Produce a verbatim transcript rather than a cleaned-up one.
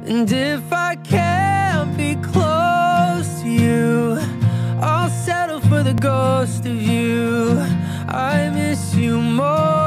And if I can't be close to you, I'll settle for the ghost of you. I miss you more